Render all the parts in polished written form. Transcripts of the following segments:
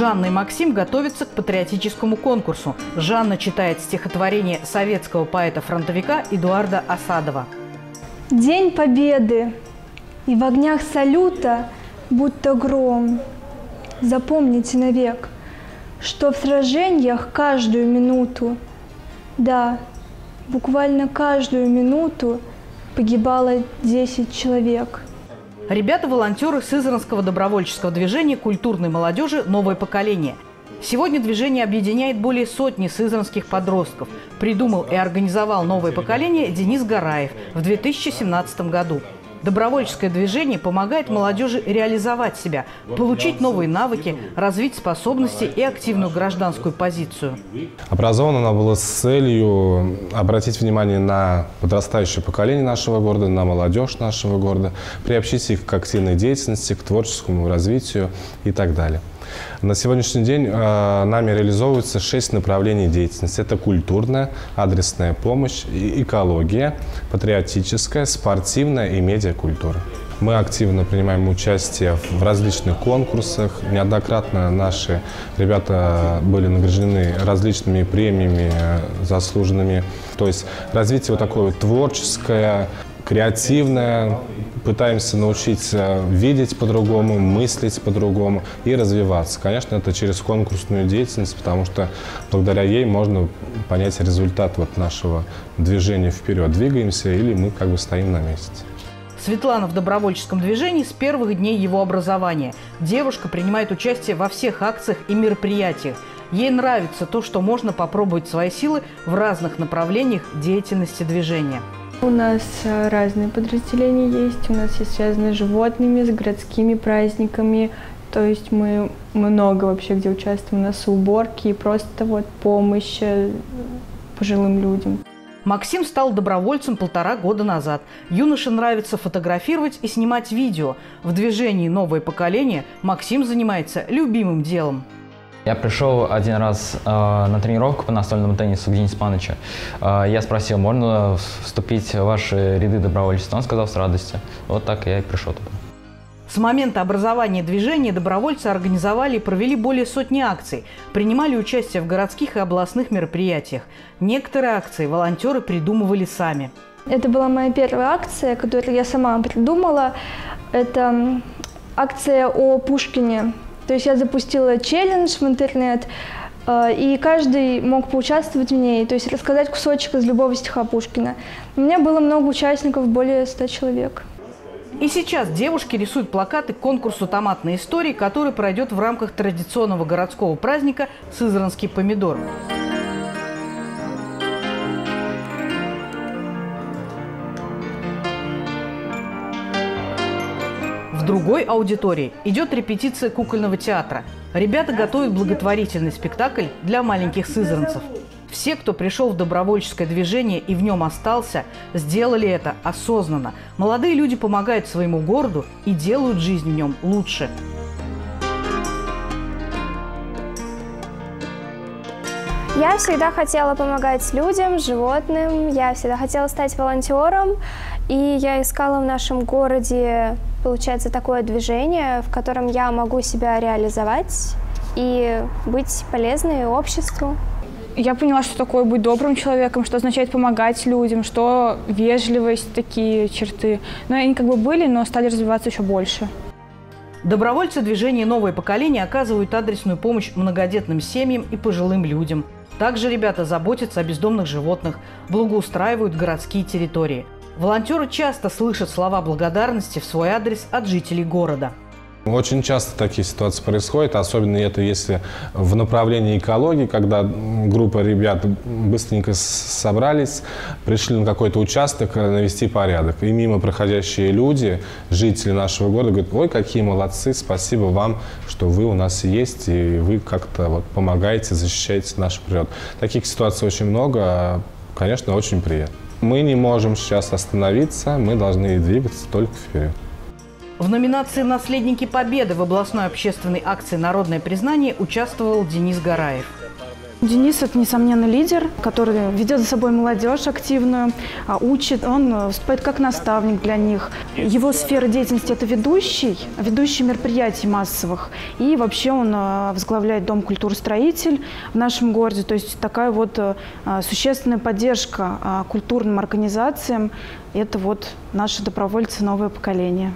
Жанна и Максим готовятся к патриотическому конкурсу. Жанна читает стихотворение советского поэта-фронтовика Эдуарда Асадова. День Победы, и в огнях салюта будто гром. Запомните навек, что в сражениях каждую минуту, да, буквально каждую минуту погибало 10 человек. Ребята-волонтеры Сызранского добровольческого движения культурной молодежи «Новое поколение». Сегодня движение объединяет более сотни сызранских подростков. Придумал и организовал «Новое поколение» Денис Гараев в 2017 году. Добровольческое движение помогает молодежи реализовать себя, получить новые навыки, развить способности и активную гражданскую позицию. Образована она была с целью обратить внимание на подрастающее поколение нашего города, на молодежь нашего города, приобщить их к активной деятельности, к творческому развитию и так далее. На сегодняшний день нами реализовываются 6 направлений деятельности. Это культурная, адресная помощь, экология, патриотическая, спортивная и медиакультура. Мы активно принимаем участие в различных конкурсах. Неоднократно наши ребята были награждены различными премиями заслуженными. То есть развитие вот такое творческое, креативное. Пытаемся научиться видеть по-другому, мыслить по-другому и развиваться. Конечно, это через конкурсную деятельность, потому что благодаря ей можно понять результат вот нашего движения вперед. Двигаемся или мы как бы стоим на месте. Светлана в добровольческом движении с первых дней его образования. Девушка принимает участие во всех акциях и мероприятиях. Ей нравится то, что можно попробовать свои силы в разных направлениях деятельности движения. У нас разные подразделения есть. У нас есть связанные с животными, с городскими праздниками. То есть мы много вообще где участвуем. У нас уборки и просто вот помощь пожилым людям. Максим стал добровольцем 1,5 года назад. Юноше нравится фотографировать и снимать видео. В движении «Новое поколение» Максим занимается любимым делом. Я пришел один раз на тренировку по настольному теннису к Денису Пановичу. Я спросил, можно вступить в ваши ряды добровольчества? Он сказал, с радостью. Вот так я и пришел туда. С момента образования движения добровольцы организовали и провели более сотни акций, принимали участие в городских и областных мероприятиях. Некоторые акции волонтеры придумывали сами. Это была моя первая акция, которую я сама придумала. Это акция о Пушкине. То есть я запустила челлендж в интернет, и каждый мог поучаствовать в ней, то есть рассказать кусочек из любого стиха Пушкина. У меня было много участников, более 100 человек. И сейчас девушки рисуют плакаты к конкурсу «Томатные истории», который пройдет в рамках традиционного городского праздника «Сызранский помидор». В другой аудитории идет репетиция кукольного театра. Ребята готовят благотворительный спектакль для маленьких сызранцев. Все, кто пришел в добровольческое движение и в нем остался, сделали это осознанно. Молодые люди помогают своему городу и делают жизнь в нем лучше. Я всегда хотела помогать людям, животным, я всегда хотела стать волонтером, и я искала в нашем городе, получается, такое движение, в котором я могу себя реализовать и быть полезной обществу. Я поняла, что такое быть добрым человеком, что означает помогать людям, что вежливость, такие черты. Но они как бы были, но стали развиваться еще больше. Добровольцы движения «Новое поколение» оказывают адресную помощь многодетным семьям и пожилым людям. Также ребята заботятся о бездомных животных, благоустраивают городские территории. Волонтеры часто слышат слова благодарности в свой адрес от жителей города. Очень часто такие ситуации происходят, особенно это если в направлении экологии, когда группа ребят быстренько собрались, пришли на какой-то участок навести порядок. И мимо проходящие люди, жители нашего города, говорят: ой, какие молодцы, спасибо вам, что вы у нас есть, и вы как-то вот помогаете, защищаете нашу природу. Таких ситуаций очень много, конечно, очень приятно. Мы не можем сейчас остановиться, мы должны двигаться только вперед. В номинации «Наследники Победы» в областной общественной акции «Народное признание» участвовал Денис Гараев. Денис – это, несомненно, лидер, который ведет за собой молодежь активную, учит, он выступает как наставник для них. Его сфера деятельности – это ведущий мероприятий массовых. И вообще он возглавляет Дом культуры «Строитель» в нашем городе. То есть такая вот существенная поддержка культурным организациям. Это вот наши добровольцы, новое поколение.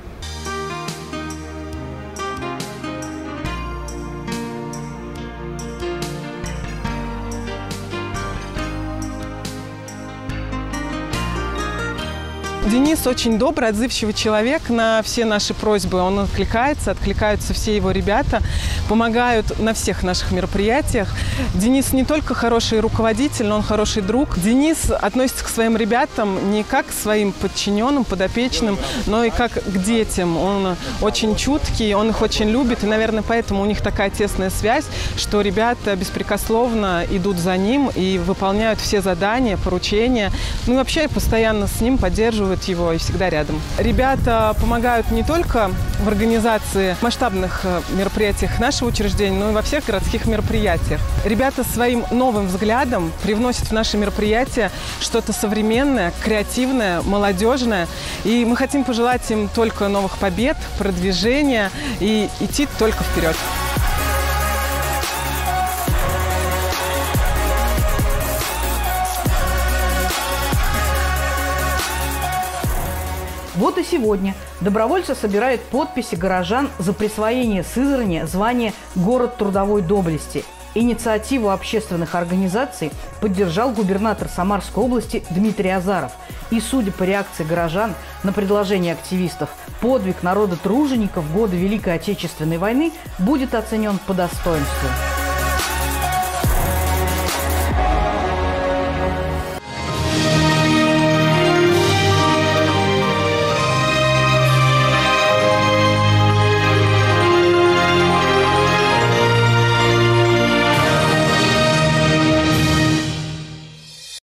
Денис очень добрый, отзывчивый человек. На все наши просьбы он откликаются все его ребята, помогают на всех наших мероприятиях. Денис не только хороший руководитель, но он хороший друг. Денис относится к своим ребятам не как к своим подчиненным, подопечным, но и как к детям. Он очень чуткий, он их очень любит, и, наверное, поэтому у них такая тесная связь, что ребята беспрекословно идут за ним и выполняют все задания, поручения. Ну и вообще постоянно с ним поддерживают его и всегда рядом. Ребята помогают не только в организации масштабных мероприятиях нашего учреждения, но и во всех городских мероприятиях. Ребята своим новым взглядом привносят в наши мероприятия что-то современное, креативное, молодежное. И мы хотим пожелать им только новых побед, продвижения и идти только вперед. Вот и сегодня добровольцы собирают подписи горожан за присвоение Сызрани звания «Город трудовой доблести». Инициативу общественных организаций поддержал губернатор Самарской области Дмитрий Азаров. И, судя по реакции горожан на предложение активистов, подвиг народа-тружеников в годы Великой Отечественной войны будет оценен по достоинству.